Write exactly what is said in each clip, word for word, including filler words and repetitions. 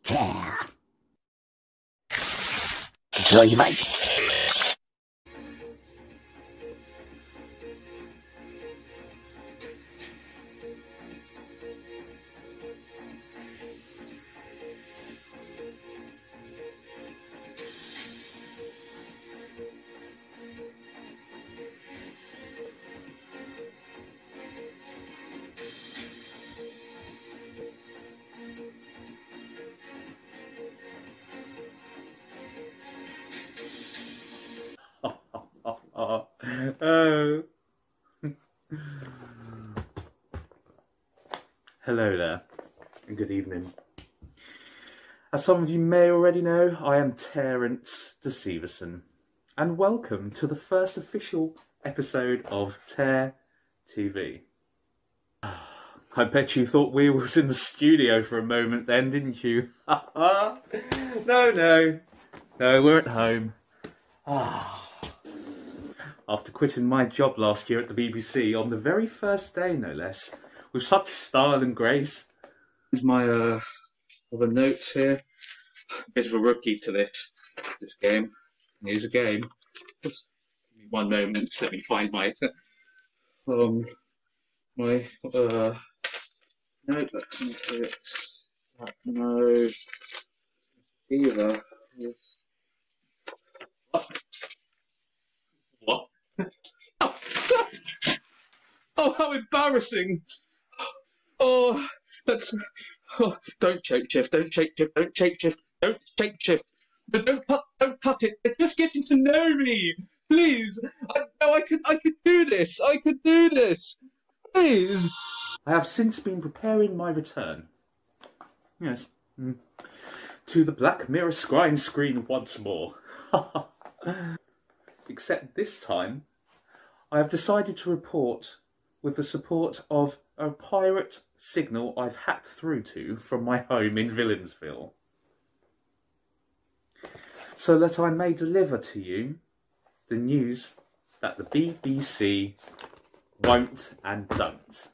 Tare. Deceiveson. Oh. Hello there, and good evening. As some of you may already know, I am Tarerence Deceiveson, and welcome to the first official episode of Tare T V. I bet you thought we was in the studio for a moment then, didn't you? no, no, no, we're at home. Ah. After quitting my job last year at the B B C on the very first day, no less, with such style and grace. Here's my uh, other notes here. Bit of a rookie to this this game. Here's a game. Just give me one moment. Let me find my um my uh note. Let's into it. No, either. What? What? Oh, how embarrassing! Oh, that's... Oh, don't shape shift, don't shape shift, don't shape shift, don't shape shift. But don't cut, don't cut it. They're just getting to know me. Please, I know I could, I could do this. I could do this. Please. I have since been preparing my return. Yes, mm. to the Black Mirror scrying screen once more. Except this time, I have decided to report with the support of a pirate signal I've hacked through to from my home in Villainsville, so that I may deliver to you the news that the B B C won't and don't,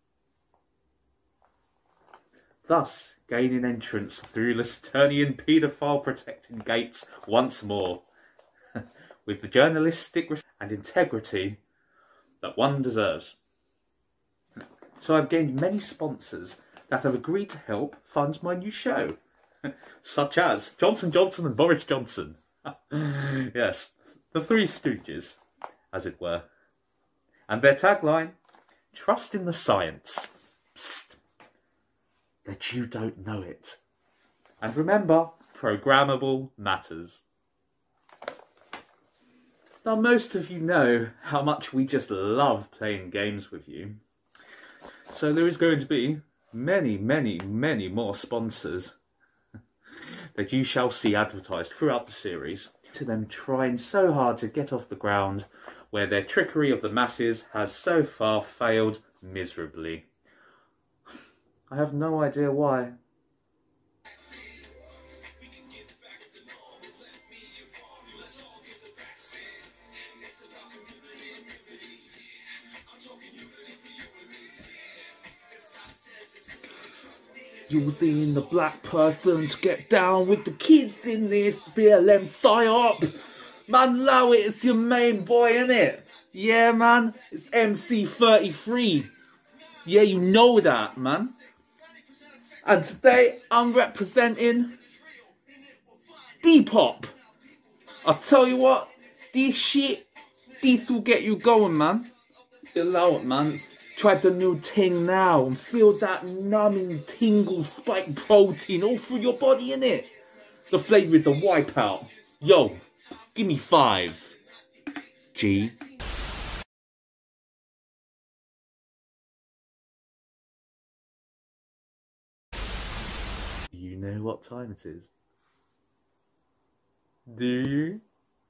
thus gaining entrance through Listernian paedophile protecting gates once more, with the journalistic and integrity that one deserves. So I've gained many sponsors that have agreed to help fund my new show, such as Johnson Johnson and Boris Johnson. Yes, the Three Stooges, as it were. And their tagline, trust in the science. Psst, that you don't know it. And remember, programmable matters. Now, most of you know how much we just love playing games with you. So there is going to be many, many, many more sponsors that you shall see advertised throughout the series, to them trying so hard to get off the ground where their trickery of the masses has so far failed miserably. I have no idea why. Using the black person to get down with the kids in this B L M psyop. Man, Low, it's your main boy, innit? Yeah, man, it's M C thirty-three. Yeah, you know that, man. And today, I'm representing Depop. I'll tell you what, this shit, this will get you going, man. Allow it, man. Try the new thing now and feel that numbing tingle spike protein all through your body, innit? The flavour is the wipeout. Yo, give me five. G. You know what time it is? Do you?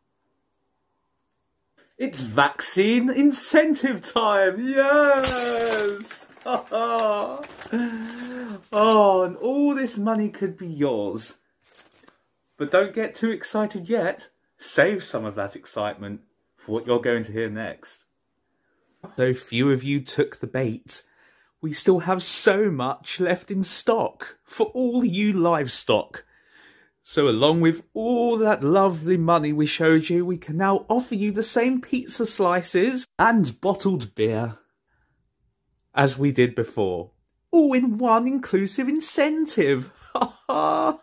It's vaccine incentive time, yes! Oh, and all this money could be yours. But don't get too excited yet. Save some of that excitement for what you're going to hear next. So few of you took the bait we still have so much left in stock for all you livestock. So along with all that lovely money we showed you, we can now offer you the same pizza slices and bottled beer as we did before. All in one inclusive incentive. oh,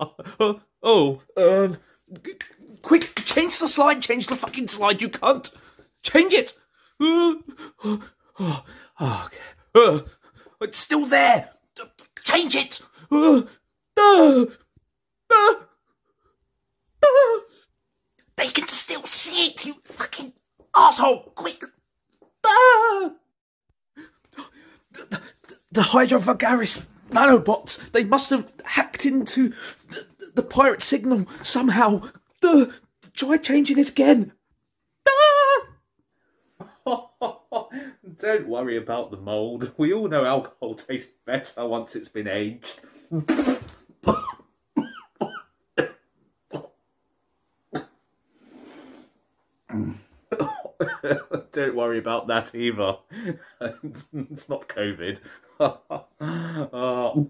um, quick, change the slide, change the fucking slide, you cunt. Change it. Oh, oh, okay. Uh, it's still there. Change it. Uh, uh, uh, uh. They can still see it, you fucking asshole. Quick. Uh. The, the, the Hydra Vulgaris nanobots, they must have hacked into the, the pirate signal somehow. Uh, try changing it again. Don't worry about the mould. We all know alcohol tastes better once it's been aged. Don't worry about that either. It's not COVID. uh, oh.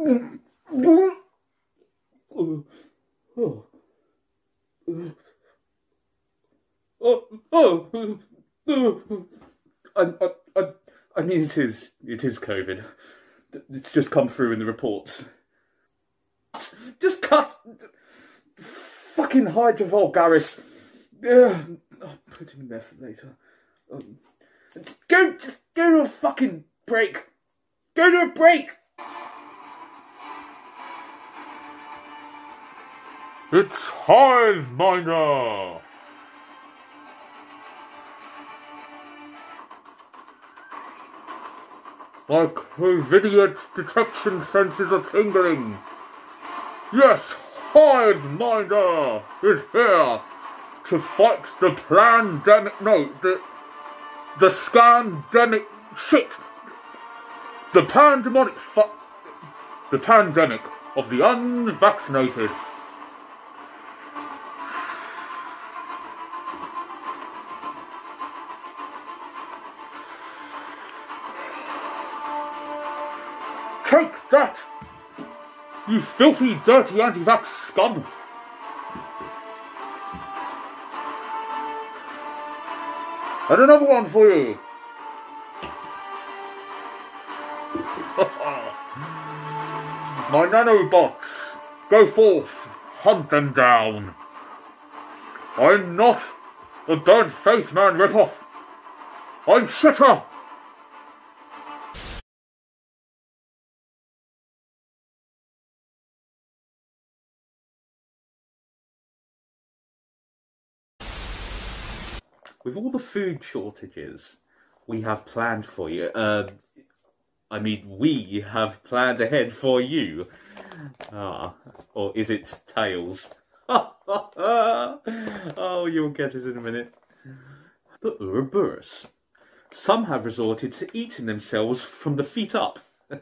Oh. Oh. Oh. I, I, I mean, it is, it is COVID. It's just come through in the reports. Just cut! Fucking Hydra Vulgaris. Ugh. I'll put him in there for later. Um, go, go to a fucking break. Go to a break! It's Hive Minder! My COVID detection senses are tingling. Yes, Hive Minder is here to fight the pandemic. No, the the scandemic shit. The pandemonic fu the pandemic of the unvaccinated. Take that, you filthy, dirty anti-vax scum! And another one for you! My nanobots, go forth, hunt them down. I'm not a burnt face man ripoff. I'm Shitter! With all the food shortages we have planned for you, uh, I mean, we have planned ahead for you. Ah, or is it Tails? Oh, you'll get it in a minute. The Ouroboros. Some have resorted to eating themselves from the feet up.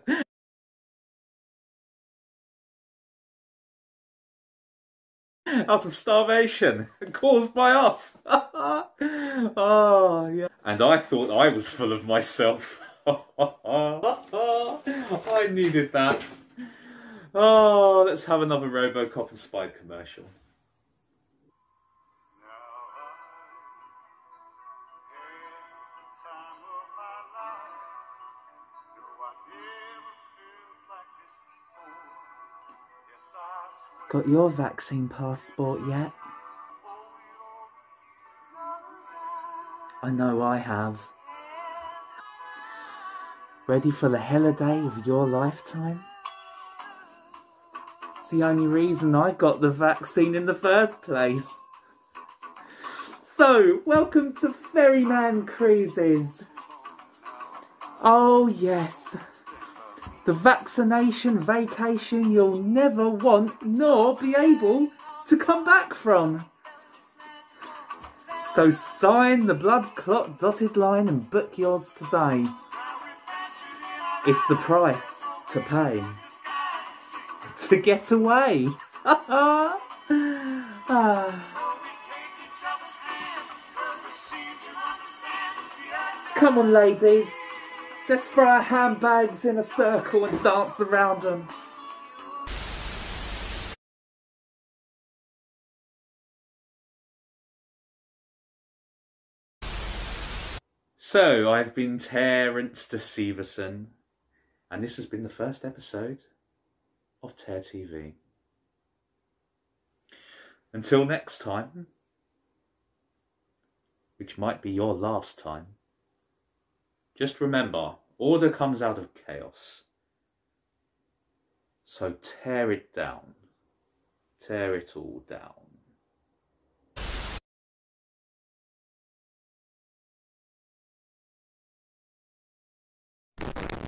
Out of starvation caused by us. Oh, yeah. And I thought I was full of myself. I needed that. Oh, let's have another Robocop and Spy commercial. Got your vaccine passport yet? I know I have. Ready for the holiday of your lifetime? It's the only reason I got the vaccine in the first place. So, welcome to Ferryman Cruises. Oh yes. The vaccination vacation you'll never want nor be able to come back from. So sign the blood clot dotted line and book yours today. It's the price to pay to get away. ah. Come on, ladies. Let's throw our handbags in a circle and dance around them. So, I've been Tarerence Deceiveson, and this has been the first episode of Tare T V. Until next time, which might be your last time, just remember, order comes out of chaos. So tear it down. Tear it all down.